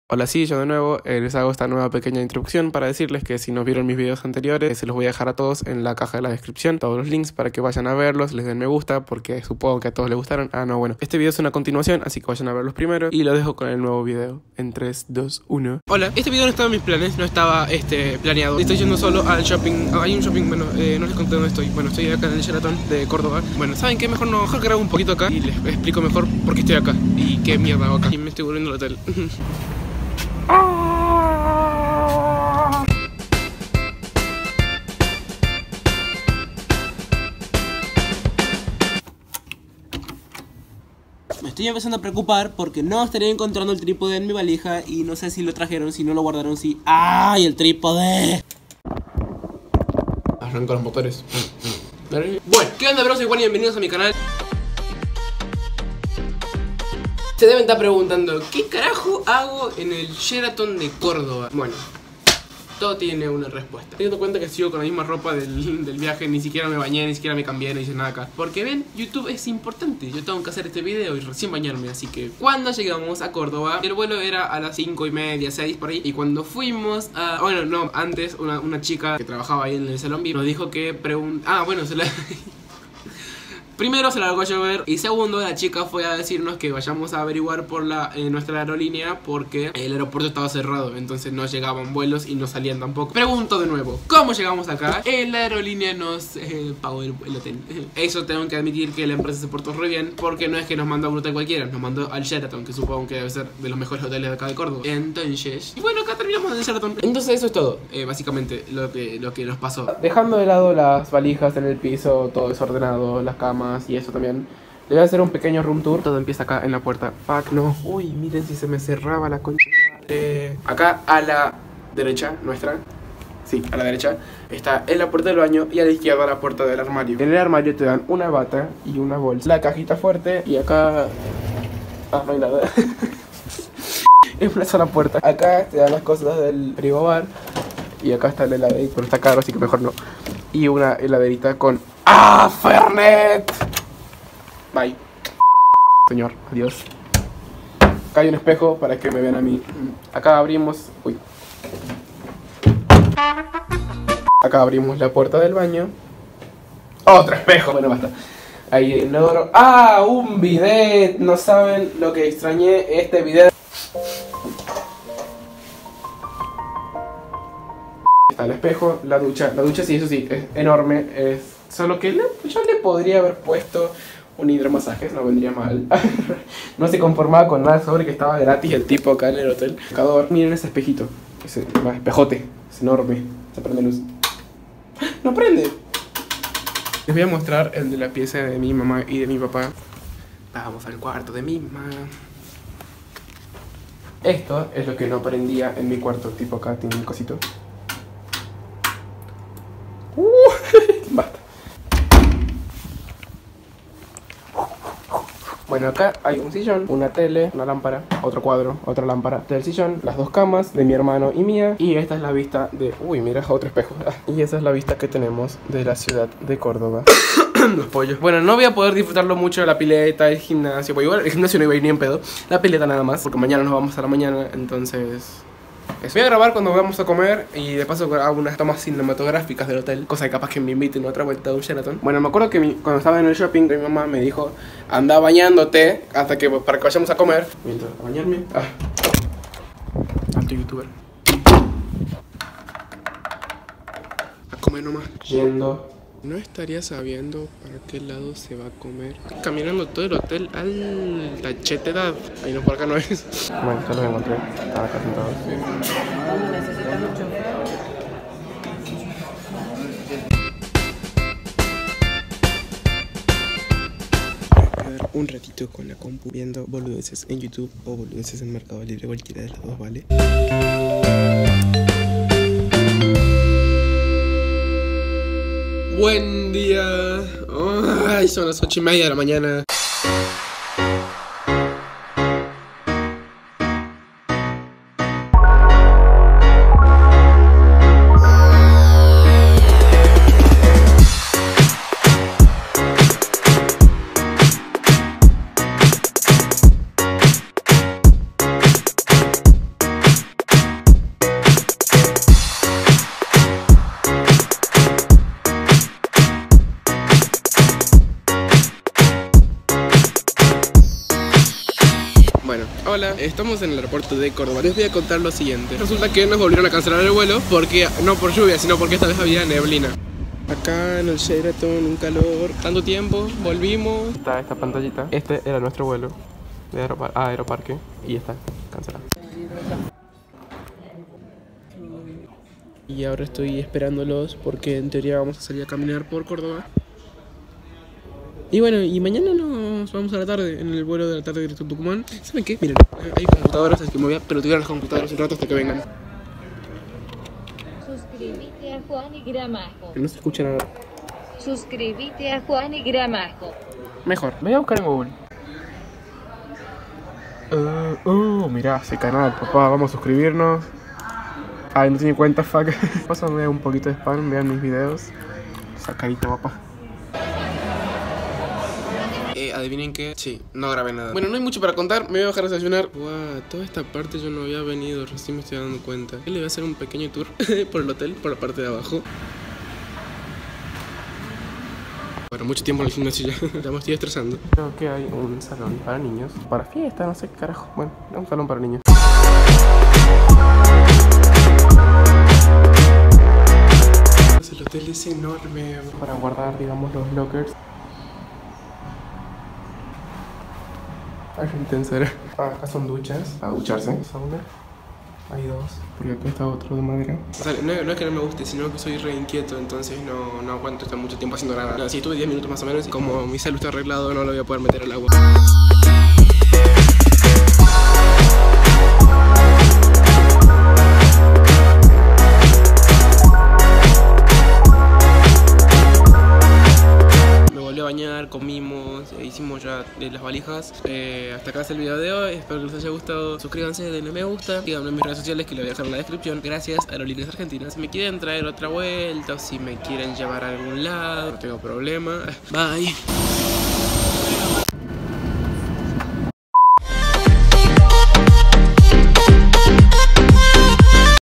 Hola, sí, yo de nuevo les hago esta nueva pequeña introducción para decirles que si no vieron mis videos anteriores, se los voy a dejar a todos en la caja de la descripción, todos los links para que vayan a verlos, les den me gusta, porque supongo que a todos les gustaron. Bueno, este video es una continuación, así que vayan a verlos primero y lo dejo con el nuevo video en 3, 2, 1. Hola, este video no estaba en mis planes, no estaba planeado. Estoy yendo solo al shopping, hay un shopping, bueno, no les conté dónde estoy. Bueno, estoy acá en el Sheraton de Córdoba. Bueno, ¿saben qué? Mejor grabo un poquito acá y les explico mejor por qué estoy acá y qué mierda hago acá. Y me estoy volviendo al hotel. Me estoy empezando a preocupar porque no estaría encontrando el trípode en mi valija y no sé si lo trajeron, si no lo guardaron, si... ¡Ay, el trípode! Arranco los motores. Bueno, ¿qué onda, bros? Soy Juan y bienvenidos a mi canal. Se deben estar preguntando, ¿qué carajo hago en el Sheraton de Córdoba? Bueno, todo tiene una respuesta. Teniendo en cuenta que sigo con la misma ropa del viaje, ni siquiera me bañé, ni siquiera me cambié, no hice nada acá. Porque ven, YouTube es importante. Yo tengo que hacer este video y recién bañarme. Así que cuando llegamos a Córdoba, el vuelo era a las 5:30, 6 por ahí. Y cuando fuimos a... Bueno, no, antes una chica que trabajaba ahí en el salón VIP nos dijo que Primero se largó a llover y segundo la chica fue a decirnos que vayamos a averiguar por nuestra aerolínea porque el aeropuerto estaba cerrado, entonces no llegaban vuelos y no salían tampoco. Pregunto de nuevo, ¿cómo llegamos acá? La aerolínea nos pagó el hotel. Eso tengo que admitir que la empresa se portó re bien porque no es que nos mandó a un hotel cualquiera, nos mandó al Sheraton, que supongo que debe ser de los mejores hoteles de acá de Córdoba. Entonces, y bueno, acá terminamos en el Sheraton. Entonces eso es todo, básicamente lo que nos pasó. Dejando de lado las valijas en el piso, todo desordenado, las camas y eso también, le voy a hacer un pequeño room tour. Todo empieza acá en la puerta. Fuck, no. Uy, miren si se me cerraba la concha. Acá a la derecha nuestra, sí, a la derecha, está en la puerta del baño y a la izquierda la puerta del armario. En el armario te dan una bata y una bolsa, la cajita fuerte y acá... no hay nada. Es una sola puerta. Acá te dan las cosas del frigobar y acá está el heladero, pero está caro así que mejor no. Y una heladerita con... ¡Ah, Fernet! Bye. Señor, adiós. Acá hay un espejo para que me vean a mí. Acá abrimos... Uy. Acá abrimos la puerta del baño. ¡Otro espejo! Bueno, basta. Ahí el inodoro. ¡Ah! ¡Un bidet! No saben lo que extrañé este bidet. Está el espejo, la ducha. La ducha sí, eso sí, es enorme. Solo que yo le podría haber puesto un hidromasaje, no vendría mal. No se conformaba con nada sobre que estaba gratis el tipo acá en el hotel. Miren ese espejito, ese espejote, es enorme. Se prende luz. ¡No prende! Les voy a mostrar el de la pieza de mi mamá y de mi papá. Vamos al cuarto de mi mamá. Esto es lo que no prendía en mi cuarto, tipo acá tiene un cosito. Basta. Bueno, acá hay un sillón, una tele, una lámpara, otro cuadro, otra lámpara del sillón, las dos camas de mi hermano y mía. Y esta es la vista de... Uy, mira, otro espejo. Y esa es la vista que tenemos de la ciudad de Córdoba. Los pollos. Bueno, no voy a poder disfrutarlo mucho de la pileta, el gimnasio. Pues igual el gimnasio no iba a ir ni en pedo. La pileta nada más, porque mañana nos vamos a la mañana, entonces... Voy a grabar cuando vamos a comer y de paso hago unas tomas cinematográficas del hotel, cosa que capaz que me inviten otra vuelta a un Sheraton. Bueno, me acuerdo que cuando estaba en el shopping mi mamá me dijo: anda bañándote para que vayamos a comer. Mientras a bañarme. Alto youtuber. A comer nomás. Yendo. No estaría sabiendo para qué lado se va a comer. Caminando todo el hotel al Tachetedad. Ahí no, por acá no es. Bueno, ya los encontré. Están acá sentados. Quedar un ratito con la compu viendo boludeces en YouTube o boludeces en Mercado Libre. Cualquiera de las dos vale. Buen día. Ay, son las 8:30 de la mañana. estamos en el aeropuerto de Córdoba. Les voy a contar lo siguiente. Resulta que nos volvieron a cancelar el vuelo porque, no por lluvia, sino porque esta vez había neblina. Acá en el Sheraton, un calor. Tanto tiempo, volvimos. Está esta pantallita. Este era nuestro vuelo de Aeroparque y está cancelado. Y ahora estoy esperándolos porque en teoría vamos a salir a caminar por Córdoba. Y bueno, y mañana nos vamos a la tarde, en el vuelo de la tarde directo a Tucumán. ¿Saben qué? Miren, hay computadoras, así que me voy a pelotear las computadoras un rato hasta que vengan. Suscríbete a Juan y Gramajo. No se escucha nada. Suscríbete a Juan y Gramajo. Mejor, voy a buscar en Google. Mirá, ese canal, papá, vamos a suscribirnos. Ay, no tiene cuenta, fuck. Vamos a ver un poquito de spam, vean mis videos. Sacadito, papá. Adivinen qué, sí, no grabé nada. Bueno, no hay mucho para contar, me voy a bajar a desayunar. Wow, toda esta parte yo no había venido, recién me estoy dando cuenta. Le voy a hacer un pequeño tour por el hotel, por la parte de abajo. Bueno, mucho tiempo en el gimnasio ya me estoy estresando. Creo que hay un salón para niños, para fiesta, no sé qué carajo. Bueno, un salón para niños. El hotel es enorme para guardar, digamos, los lockers. Ay, intensa era. Acá son duchas, para ducharse. Sauna. Hay dos, porque acá está otro de madera. O sea, no es que no me guste, sino que soy re inquieto, entonces no aguanto estar mucho tiempo haciendo nada. No, si estuve 10 minutos más o menos y como mi salud está arreglado, no lo voy a poder meter al agua. Comimos, hicimos ya las valijas. Hasta acá es el video de hoy. Espero que les haya gustado. Suscríbanse, denle me gusta. Síganme en mis redes sociales que lo voy a dejar en la descripción. Gracias, Aerolíneas Argentinas. Si me quieren traer otra vuelta o si me quieren llevar a algún lado, no tengo problema. Bye.